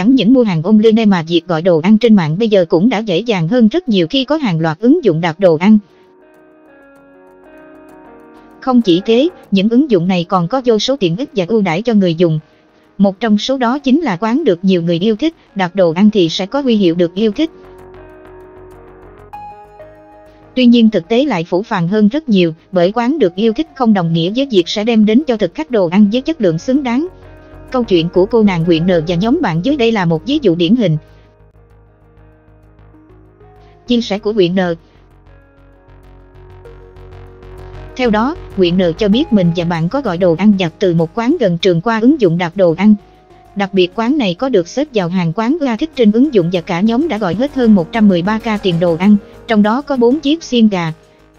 chẳng những mua hàng online mà việc gọi đồ ăn trên mạng bây giờ cũng đã dễ dàng hơn rất nhiều khi có hàng loạt ứng dụng đặt đồ ăn. Không chỉ thế, những ứng dụng này còn có vô số tiện ích và ưu đãi cho người dùng. Một trong số đó chính là quán được nhiều người yêu thích, đặt đồ ăn thì sẽ có huy hiệu được yêu thích. Tuy nhiên thực tế lại phũ phàng hơn rất nhiều, bởi quán được yêu thích không đồng nghĩa với việc sẽ đem đến cho thực khách đồ ăn với chất lượng xứng đáng. Câu chuyện của cô nàng Huyền N và nhóm bạn dưới đây là một ví dụ điển hình. Chia sẻ của Huyền N. Theo đó, Huyền N cho biết mình và bạn có gọi đồ ăn vặt từ một quán gần trường qua ứng dụng đặt đồ ăn. Đặc biệt quán này có được xếp vào hàng quán ưa thích trên ứng dụng và cả nhóm đã gọi hết hơn 113k tiền đồ ăn, trong đó có 4 chiếc xiên gà.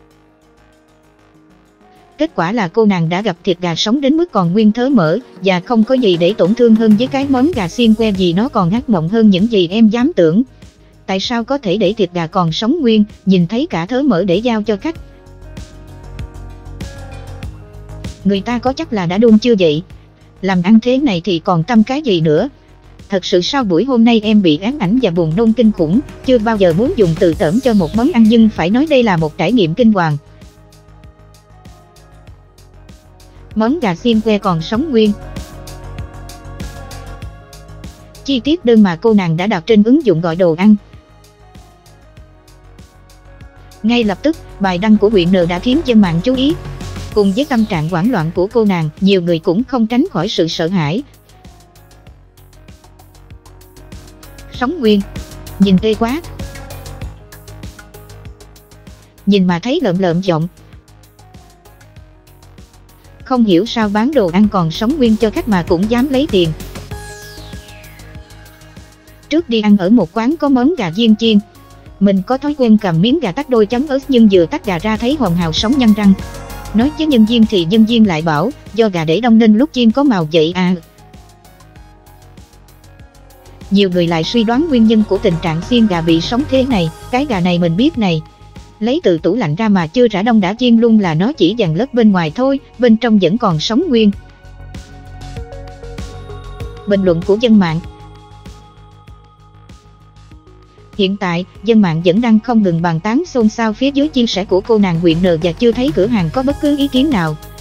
Kết quả là cô nàng đã gặp thịt gà sống đến mức còn nguyên thớ mỡ và không có gì để tổn thương hơn với cái món gà xiên que vì nó còn ác mộng hơn những gì em dám tưởng. Tại sao có thể để thịt gà còn sống nguyên, nhìn thấy cả thớ mỡ để giao cho khách? Người ta có chắc là đã đun chưa vậy? Làm ăn thế này thì còn tâm cái gì nữa? Thật sự sau buổi hôm nay em bị ám ảnh và buồn nôn kinh khủng, chưa bao giờ muốn dùng từ tởm cho một món ăn nhưng phải nói đây là một trải nghiệm kinh hoàng. Món gà xiên que còn sống nguyên. Chi tiết đơn mà cô nàng đã đặt trên ứng dụng gọi đồ ăn. Ngay lập tức, bài đăng của Huyền N đã khiến dân mạng chú ý. Cùng với tâm trạng hoảng loạn của cô nàng, nhiều người cũng không tránh khỏi sự sợ hãi. Sống nguyên. Nhìn ghê quá. Nhìn mà thấy lợm lợm giọng. Không hiểu sao bán đồ ăn còn sống nguyên cho khách mà cũng dám lấy tiền. Trước đi ăn ở một quán có món gà viên chiên, mình có thói quen cầm miếng gà tách đôi chấm ớt nhưng vừa tách gà ra thấy hoàn hảo sống nhăn răng. Nói với nhân viên thì nhân viên lại bảo, do gà để đông nên lúc chiên có màu vậy à. Nhiều người lại suy đoán nguyên nhân của tình trạng xiên gà bị sống thế này, cái gà này mình biết này. Lấy từ tủ lạnh ra mà chưa rã đông đã chiên luôn là nó chỉ dàn lớp bên ngoài thôi, bên trong vẫn còn sống nguyên. Bình luận của dân mạng. Hiện tại, dân mạng vẫn đang không ngừng bàn tán xôn xao phía dưới chia sẻ của cô nàng Huyền N và chưa thấy cửa hàng có bất cứ ý kiến nào.